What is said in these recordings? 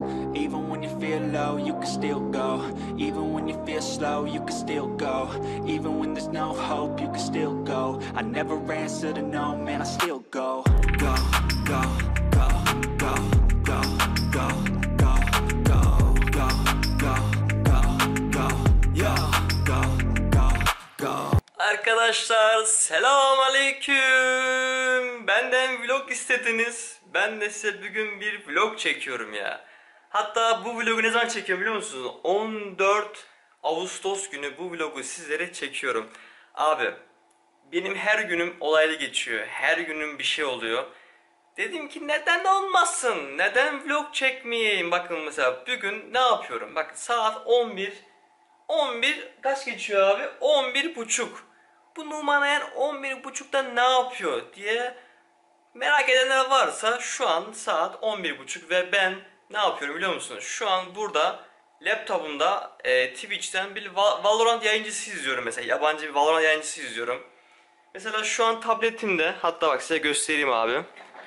Even when you feel low, you can still go. Even when you feel slow, you can still go. Even when there's no hope, you can still go. I never answer to no, man, I still go. Go, go, go, go, go, go, go, go, go, go, go, go, yo, go, go, go. Arkadaşlar selamünaleyküm. Benden vlog istediniz. Ben de size bugün bir vlog çekiyorum ya. Hatta bu vlogu ne zaman çekiyorum biliyor musunuz? 14 Ağustos günü bu vlogu sizlere çekiyorum. Abi benim her günüm olaylı geçiyor. Her günüm bir şey oluyor. Dedim ki neden olmasın? Neden vlog çekmeyeyim? Bakın mesela bugün ne yapıyorum? Bakın saat 11 kaç geçiyor abi? 11.30. Bu numarayan 11.30'da ne yapıyor diye merak edenler varsa şu an saat 11.30 ve ben ne yapıyorum biliyor musunuz? Şu an burada laptopumda Twitch'ten bir Valorant yayıncısı izliyorum mesela. Yabancı bir Valorant yayıncısı izliyorum. Mesela şu an tabletimde, hatta bak size göstereyim abi.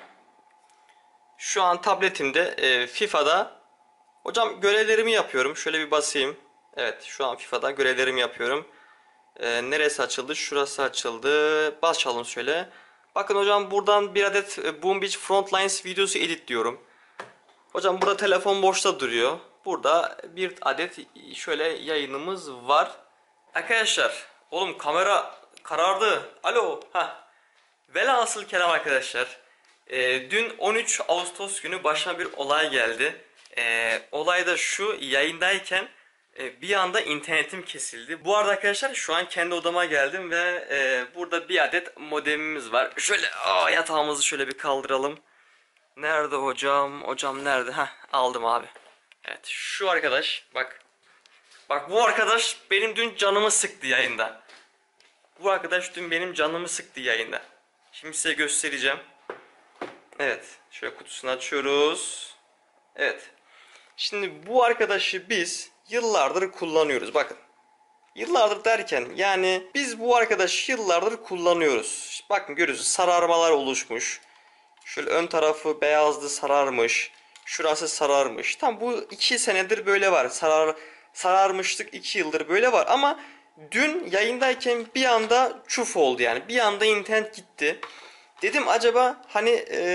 Şu an tabletimde FIFA'da hocam görevlerimi yapıyorum. Şöyle bir basayım. Evet, şu an FIFA'da görevlerimi yapıyorum. Neresi açıldı? Şurası açıldı. Basalım şöyle. Bakın hocam buradan bir adet Boom Beach Frontlines videosu editliyorum. Hocam burada telefon boşta duruyor. Burada bir adet şöyle yayınımız var. Arkadaşlar, oğlum kamera karardı. Alo. Velhasıl kelam arkadaşlar. Dün 13 Ağustos günü başıma bir olay geldi. Olay da şu: yayındayken bir anda internetim kesildi. Bu arada arkadaşlar şu an kendi odama geldim ve burada bir adet modemimiz var. Şöyle yatağımızı şöyle bir kaldıralım. Nerede hocam? Hocam nerede? Aldım abi. Evet, şu arkadaş bak. Bak, bu arkadaş benim dün canımı sıktı yayında. Bu arkadaş dün benim canımı sıktı yayında. Şimdi size göstereceğim. Evet, şöyle kutusunu açıyoruz. Evet. Şimdi bu arkadaşı biz yıllardır kullanıyoruz. Bakın. Yıllardır derken yani biz bu arkadaşı yıllardır kullanıyoruz. Bakın görüyorsunuz, sararmalar oluşmuş. Şöyle ön tarafı beyazdı, sararmış. Şurası sararmış. Tam bu 2 senedir böyle var. Sararmışlık 2 yıldır böyle var. Ama dün yayındayken bir anda çuf oldu yani. Bir anda internet gitti. Dedim acaba hani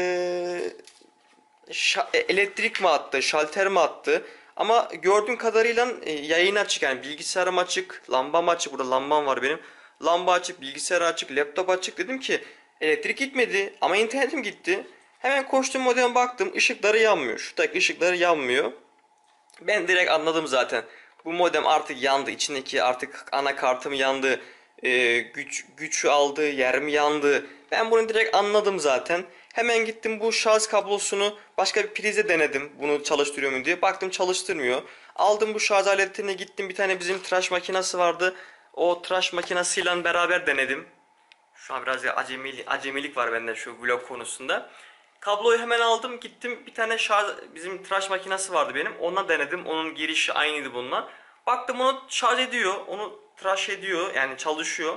elektrik mi attı, şalter mi attı? Ama gördüğüm kadarıyla yayın açık, yani bilgisayarım açık, lambam açık. Burada lambam var benim. Lamba açık, bilgisayar açık, laptop açık. Dedim ki elektrik gitmedi ama internetim gitti. Hemen koştum modeme baktım, ışıkları yanmıyor. Şuradaki ışıkları yanmıyor. Ben direkt anladım zaten. Bu modem artık yandı. İçindeki artık anakartım yandı. Güç aldı, yer mi yandı? Ben bunu direkt anladım zaten. Hemen gittim, bu şarj kablosunu başka bir prize denedim. Bunu çalıştırıyor mu diye. Baktım çalıştırmıyor. Aldım bu şarj aletini, gittim, bir tane bizim tıraş makinesi vardı. O tıraş makinesiyle beraber denedim. Şu an biraz acemilik var bende şu vlog konusunda. Kabloyu hemen aldım, gittim, bir tane bizim tıraş makinesi vardı benim. Onunla denedim. Onun girişi aynıydı bununla. Baktım onu şarj ediyor. Onu tıraş ediyor. Yani çalışıyor.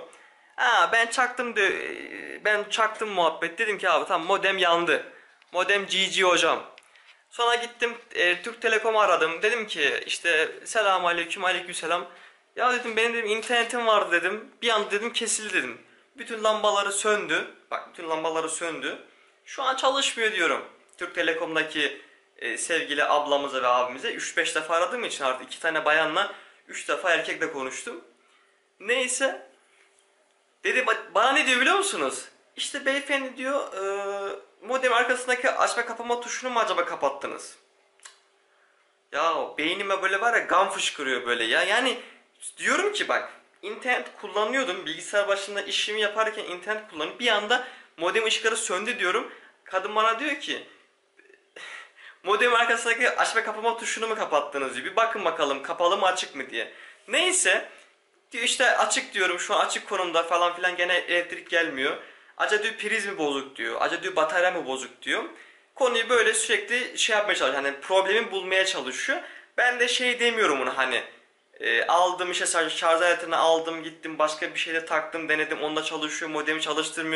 Ben çaktım muhabbet. Dedim ki abi tamam, modem yandı. Modem GG hocam. Sonra gittim Türk Telekom'u aradım. Dedim ki işte selamun aleyküm, aleykümselam. Ya dedim, benim dedim internetim vardı dedim. Bir anda dedim kesildi dedim. Bütün lambaları söndü. Bak, bütün lambaları söndü. Şu an çalışmıyor diyorum. Türk Telekom'daki sevgili ablamıza ve abimize 3-5 defa aradığım için artık 2 tane bayanla 3 defa erkekle konuştum. Neyse. Dedi, bana ne diyor biliyor musunuz? İşte beyefendi diyor, modem arkasındaki açma kapama tuşunu mu acaba kapattınız? Ya beynime böyle var ya, gam fışkırıyor böyle ya. Yani diyorum ki bak, internet kullanıyordum. Bilgisayar başında işimi yaparken internet kullanıyorum. Bir anda modem ışıkları söndü diyorum. Kadın bana diyor ki modem arkasındaki açma kapama tuşunu mu kapattınız diyor. Bir bakın bakalım kapalı mı açık mı diye. Neyse. Diyor işte açık diyorum, şu an açık konumda falan filan, gene elektrik gelmiyor. Acaba diyor priz mi bozuk diyor. Acaba diyor batarya mı bozuk diyor. Konuyu böyle sürekli şey yapmaya çalışıyor. Hani problemi bulmaya çalışıyor. Ben de şey demiyorum ona, hani aldım işte şarj aletini aldım, gittim başka bir şeyle taktım, denedim, onda çalışıyor, modemi çalıştırmıyor.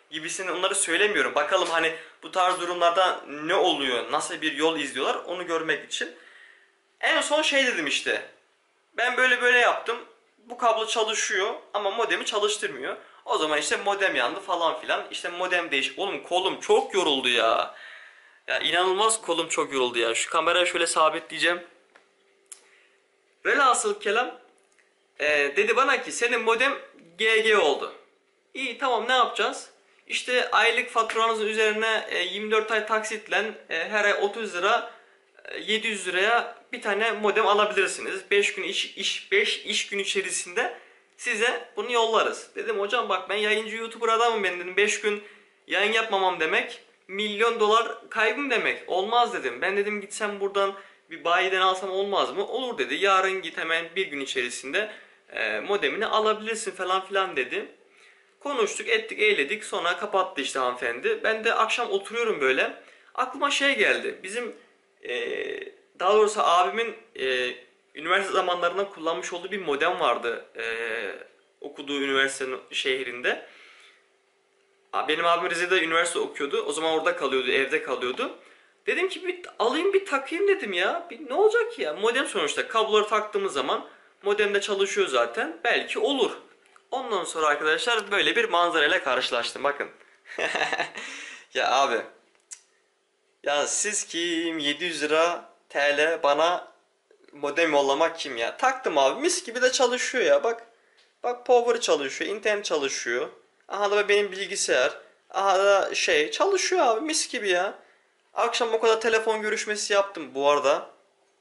gibisini onları söylemiyorum. Bakalım hani bu tarz durumlarda ne oluyor, nasıl bir yol izliyorlar onu görmek için. En son şey dedim işte. Ben böyle böyle yaptım. Bu kablo çalışıyor ama modemi çalıştırmıyor. O zaman işte modem yandı falan filan. İşte modem değiş. Oğlum kolum çok yoruldu ya. Ya inanılmaz kolum çok yoruldu ya. Şu kamerayı şöyle sabitleyeceğim. Velhasıl kelam dedi bana ki senin modem GG oldu. İyi tamam ne yapacağız? İşte aylık faturanızın üzerine 24 ay taksitle her ay 30 lira 700 liraya bir tane modem alabilirsiniz. 5 gün 5 iş gün içerisinde size bunu yollarız. Dedim hocam bak ben yayıncı YouTuber adamım ben dedim. 5 gün yayın yapmamam demek milyon dolar kaybım demek. Olmaz dedim. Ben dedim gitsem buradan bir bayiden alsam olmaz mı? Olur dedi. Yarın git hemen bir gün içerisinde modemini alabilirsin falan filan dedi. Konuştuk, ettik, eğledik. Sonra kapattı işte hanımefendi. Ben de akşam oturuyorum böyle. Aklıma şey geldi. Bizim daha doğrusu abimin üniversite zamanlarında kullanmış olduğu bir modem vardı. Okuduğu üniversitenin şehrinde. Benim abim Rize'de üniversite okuyordu. O zaman orada kalıyordu, evde kalıyordu. Dedim ki bir alayım bir takayım dedim ya. Ne olacak ki ya? Modem sonuçta kabloları taktığımız zaman modem de çalışıyor zaten. Belki olur. Ondan sonra arkadaşlar böyle bir manzarayla karşılaştım. Bakın. Ya abi. Ya siz kim? 700 lira TL bana modem yollamak kim ya? Taktım abi. Mis gibi de çalışıyor ya. Bak. Bak power çalışıyor. İnternet çalışıyor. Aha da benim bilgisayar. Aha da şey çalışıyor abi. Mis gibi ya. Akşam o kadar telefon görüşmesi yaptım bu arada.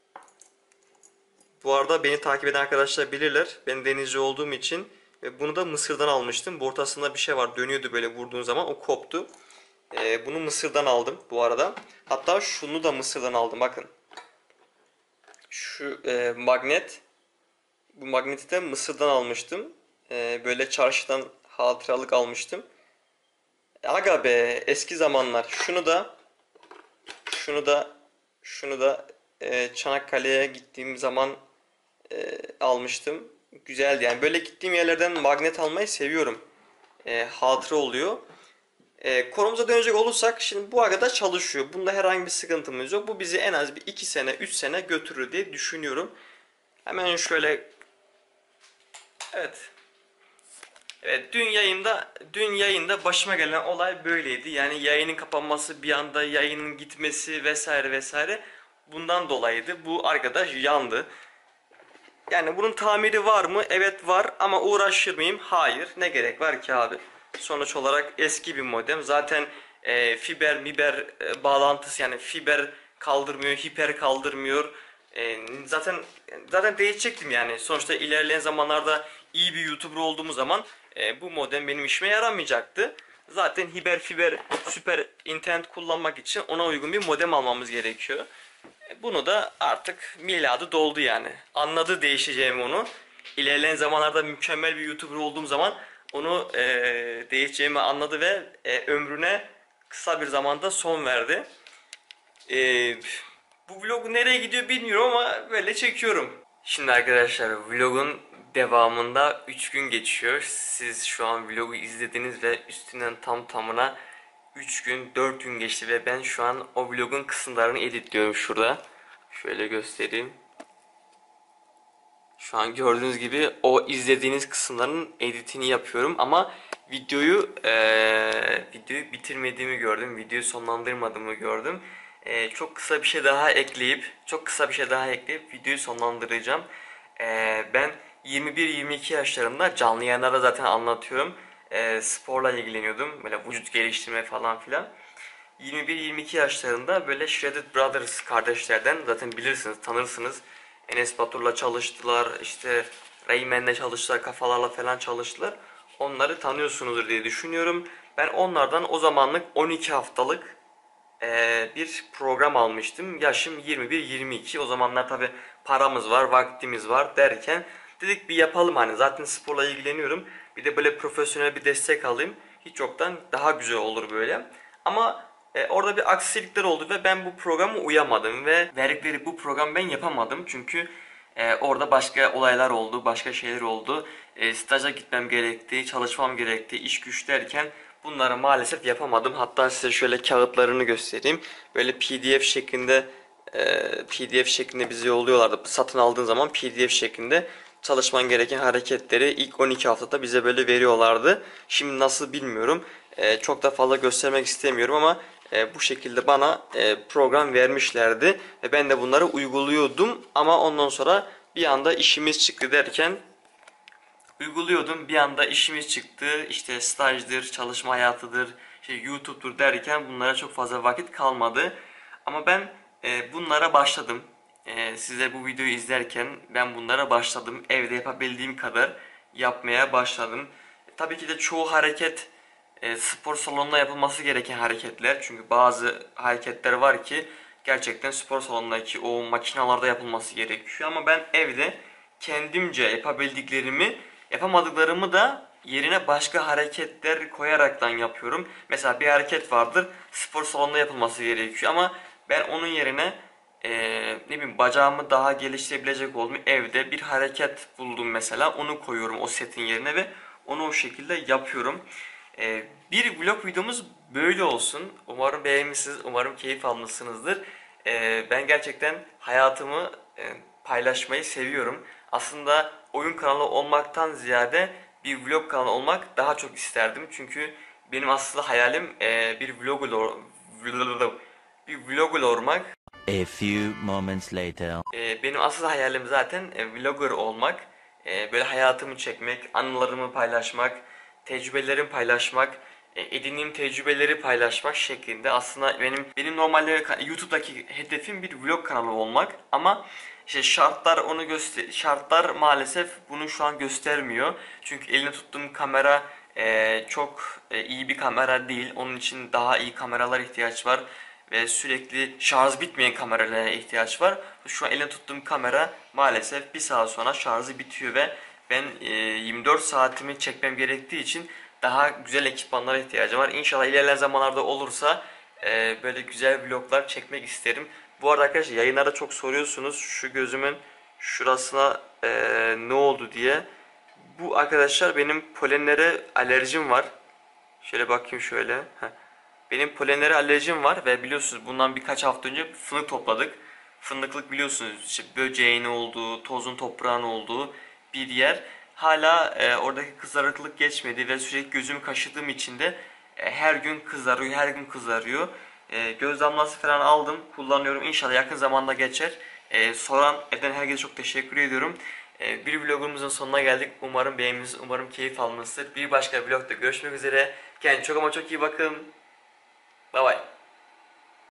Bu arada beni takip eden arkadaşlar bilirler. Ben denizci olduğum için ve bunu da Mısır'dan almıştım. Bu ortasında bir şey var. Dönüyordu böyle vurduğun zaman o koptu. Bunu Mısır'dan aldım bu arada. Hatta şunu da Mısır'dan aldım bakın. Şu magnet. Bu magneti de Mısır'dan almıştım. Böyle çarşıdan hatıralık almıştım. Aga be eski zamanlar. Şunu da Çanakkale'ye gittiğim zaman almıştım. Güzeldi yani. Böyle gittiğim yerlerden magnet almayı seviyorum. Hatıra oluyor. Konumuza dönecek olursak şimdi bu arada çalışıyor. Bunda herhangi bir sıkıntımız yok. Bu bizi en az bir 2 sene 3 sene götürür diye düşünüyorum. Hemen şöyle evet. Evet dün yayında başıma gelen olay böyleydi. Yani yayının kapanması bir anda yayının gitmesi vesaire vesaire bundan dolayıydı. Bu arkadaş yandı. Yani bunun tamiri var mı? Evet var ama uğraşır mıyım? Hayır. Ne gerek var ki abi? Sonuç olarak eski bir modem. Zaten fiber bağlantısı yani fiber kaldırmıyor, hiper kaldırmıyor. Zaten değişecektim yani. Sonuçta ilerleyen zamanlarda iyi bir YouTuber olduğum zaman bu modem benim işime yaramayacaktı. Zaten hiper fiber süper internet kullanmak için ona uygun bir modem almamız gerekiyor. Bunu da artık miladı doldu yani. Anladı değişeceğimi onu. İlerleyen zamanlarda mükemmel bir YouTuber olduğum zaman onu değişeceğimi anladı ve ömrüne kısa bir zamanda son verdi. Bu vlog nereye gidiyor bilmiyorum ama böyle çekiyorum. Şimdi arkadaşlar vlogun devamında 3 gün geçiyor. Siz şu an vlogu izlediniz ve üstünden tam tamına 3 gün 4 gün geçti ve ben şu an o vlogun kısımlarını editliyorum şurada. Şöyle göstereyim. Şu an gördüğünüz gibi o izlediğiniz kısımların editini yapıyorum ama videoyu bitirmediğimi gördüm. Videoyu sonlandırmadığımı gördüm. Çok kısa bir şey daha ekleyip videoyu sonlandıracağım. Ben 21-22 yaşlarında canlı yayınlarda zaten anlatıyorum. Sporla ilgileniyordum. Böyle vücut geliştirme falan filan. 21-22 yaşlarında böyle Shredded Brothers kardeşlerden zaten bilirsiniz, tanırsınız. Enes Batur'la çalıştılar, işte Rayman'le çalıştılar, kafalarla falan çalıştılar. Onları tanıyorsunuzdur diye düşünüyorum. Ben onlardan o zamanlık 12 haftalık bir program almıştım. Yaşım 21-22. O zamanlar tabi paramız var, vaktimiz var derken dedik bir yapalım hani zaten sporla ilgileniyorum. Bir de böyle profesyonel bir destek alayım. Hiç yoktan daha güzel olur böyle. Ama orada bir aksilikler oldu ve ben bu programa uyamadım ve verdikleri bu programı ben yapamadım. Çünkü orada başka olaylar oldu, başka şeyler oldu. Staja gitmem gerekti, çalışmam gerekti, iş güç derken bunları maalesef yapamadım. Hatta size şöyle kağıtlarını göstereyim. Böyle PDF şeklinde bize yolluyorlardı. Satın aldığın zaman PDF şeklinde çalışman gereken hareketleri ilk 12 haftada bize böyle veriyorlardı. Şimdi nasıl bilmiyorum. Çok da fazla göstermek istemiyorum ama bu şekilde bana program vermişlerdi ve ben de bunları uyguluyordum ama ondan sonra bir anda işimiz çıktı derken uyguluyordum. Bir anda işimiz çıktı. İşte stajdır, çalışma hayatıdır, YouTube'dur derken bunlara çok fazla vakit kalmadı. Ama ben bunlara başladım. Size bu videoyu izlerken ben bunlara başladım. Evde yapabildiğim kadar yapmaya başladım. Tabii ki de çoğu hareket spor salonunda yapılması gereken hareketler. Çünkü bazı hareketler var ki gerçekten spor salonundaki o makinalarda yapılması gerekiyor. Ama ben evde kendimce yapabildiklerimi, yapamadıklarımı da yerine başka hareketler koyaraktan yapıyorum. Mesela bir hareket vardır, spor salonunda yapılması gerekiyor ama ben onun yerine ne bileyim bacağımı daha geliştirebilecek olduğum evde bir hareket buldum mesela. Onu koyuyorum o setin yerine ve onu o şekilde yapıyorum. Bir vlog videomuz böyle olsun. Umarım beğenmişsiniz, umarım keyif almışsınızdır. Ben gerçekten hayatımı paylaşmayı seviyorum. Aslında oyun kanalı olmaktan ziyade bir vlog kanalı olmak daha çok isterdim. Çünkü benim aslında hayalim bir vlogger olmak. A few moments later. Benim asıl hayalim zaten vlogger olmak. Böyle hayatımı çekmek, anılarımı paylaşmak, tecrübelerimi paylaşmak, edindiğim tecrübeleri paylaşmak şeklinde. Aslında benim normalde YouTube'daki hedefim bir vlog kanalı olmak ama işte şartlar maalesef bunu şu an göstermiyor. Çünkü eline tuttuğum kamera çok iyi bir kamera değil. Onun için daha iyi kameralar ihtiyaç var ve sürekli şarj bitmeyen kameralara ihtiyaç var. Şu an eline tuttuğum kamera maalesef bir saat sonra şarjı bitiyor ve ben 24 saatimi çekmem gerektiği için daha güzel ekipmanlara ihtiyacım var. İnşallah ilerleyen zamanlarda olursa böyle güzel vloglar çekmek isterim. Bu arada arkadaşlar yayınlarda çok soruyorsunuz şu gözümün şurasına ne oldu diye. Bu arkadaşlar benim polenlere alerjim var. Şöyle bakayım şöyle. Heh. Benim polenlere alerjim var ve biliyorsunuz bundan birkaç hafta önce fındık topladık. Fındıklık biliyorsunuz işte böceğin olduğu, tozun toprağın olduğu bir yer. Hala oradaki kızarıklık geçmedi ve sürekli gözümü kaşıdığım için de her gün kızarıyor, her gün kızarıyor. Göz damlası falan aldım, kullanıyorum. İnşallah yakın zamanda geçer. Soran eden herkese çok teşekkür ediyorum. Bir vlogumuzun sonuna geldik. Umarım beğenmişsiniz, umarım keyif almışsınızdır. Bir başka vlogda görüşmek üzere. Kendinize çok ama çok iyi bakın. Bye bye.